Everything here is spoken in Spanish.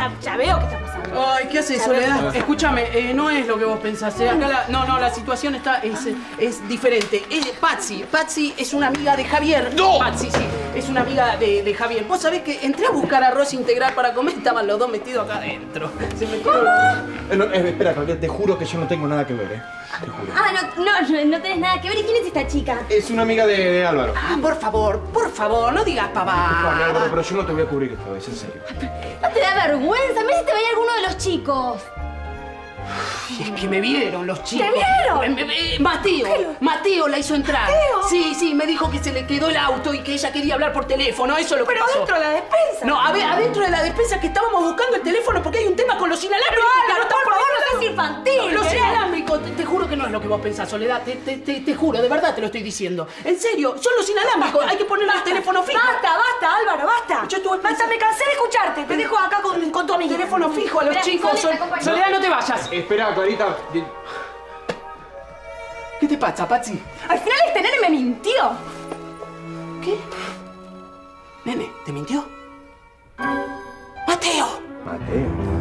ya veo qué está pasando. Ay, ¿qué haces, Soledad? Escúchame, no es lo que vos pensás. Acá la situación es diferente. Patsy es una amiga de Javier. ¡No! Patsy, sí, es una amiga de Javier. Vos sabés que entré a buscar arroz integral para comer, estaban los dos metidos acá adentro. Se metieron... Espera, te juro que yo no tengo nada que ver, Te juro. Ah, no tenés nada que ver. ¿Y quién es esta chica? Es una amiga de Álvaro. Ah, por favor, no digas pavada. Álvaro, pero yo no te voy a cubrir esta vez, en serio. ¿No te da vergüenza? Mira si te veía alguno de los chicos. Es que me vieron los chicos. ¿Te vieron? Mateo la hizo entrar. ¿Mateo? Sí, me dijo que se le quedó el auto y que ella quería hablar por teléfono. Eso es lo que pasó. Pero dentro de la despensa. No, adentro de la despensa que estábamos buscando el teléfono porque hay un tema con los inalámbricos. Pero por favor, no seas infantil. Los inalámbricos, te juro que no es lo que vos pensás, Soledad. Te juro, de verdad te lo estoy diciendo. En serio, son los inalámbricos. Hay que ponerle el teléfono fijo. Basta, Álvaro, basta. Basta, me cansé de escucharte. Te dejo acá con tu amiga. Teléfono fijo a los chicos. Soledad, no te vayas. Espera, Clarita. ¿Qué te pasa, Patsy? Al final este nene me mintió. ¿Qué? ¿Nene? ¿Te mintió? ¡Mateo! Mateo.